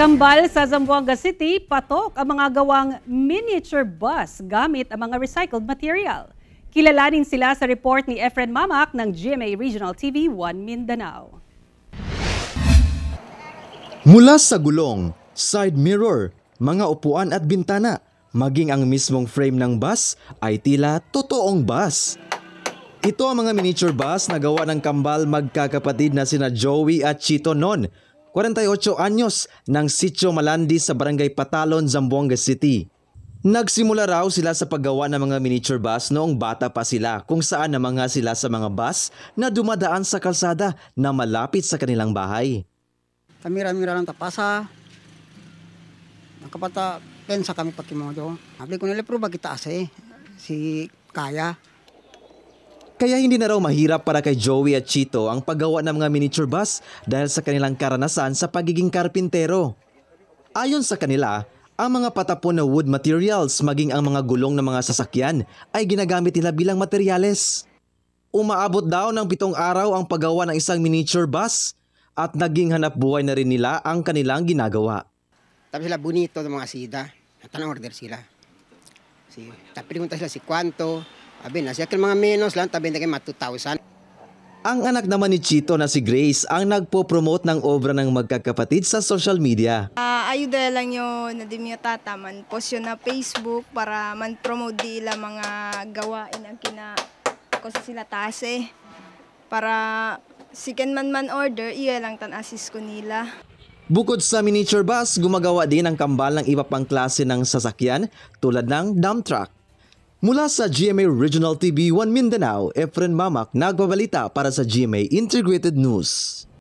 Kambal sa Zamboanga City, patok ang mga gawang miniature bus gamit ang mga recycled material. Kilalanin sila sa report ni Efren Mamak ng GMA Regional TV 1 Mindanao. Mula sa gulong, side mirror, mga upuan at bintana, maging ang mismong frame ng bus ay tila totoong bus. Ito ang mga miniature bus na gawa ng Kambal magkakapatid na sina Joey at Chito noon, 48 anyos, ng Sitio Malandi sa Barangay Patalon, Zamboanga City. Nagsimula raw sila sa paggawa ng mga miniature bus noong bata pa sila, kung saan namanga sila sa mga bus na dumadaan sa kalsada na malapit sa kanilang bahay. Kamira-mira lang tapasa. Nakapata pensa kami pakimodo. Habli ko nila pero bagita ase si Kaya. Kaya hindi na raw mahirap para kay Joey at Chito ang paggawa ng mga miniature bus dahil sa kanilang karanasan sa pagiging karpintero. Ayon sa kanila, ang mga patapon na wood materials maging ang mga gulong ng mga sasakyan ay ginagamit nila bilang materyales. Umaabot daw ng 7 araw ang paggawa ng isang miniature bus at naging hanap buhay na rin nila ang kanilang ginagawa. Tapos sila bonito ng mga sida. Tanang order sila. Tapos pregunta sila si kwanto. Abi na siya mga menos lang, tabi na kayo 2,000. Ang anak naman ni Chito na si Grace ang nagpo-promote ng obra ng magkakapatid sa social media. Ayuda lang yun na di mo tataman. Post yun na Facebook para man-promote nila mga gawain ang ko sa sila tase. Para siken man order, iya lang tan assist ko nila. Bukod sa miniature bus, gumagawa din ang Kambal ng iba pang klase ng sasakyan tulad ng dump truck. Mula sa GMA Regional TV 1 Mindanao, Efren Mamak nagbabalita para sa GMA Integrated News.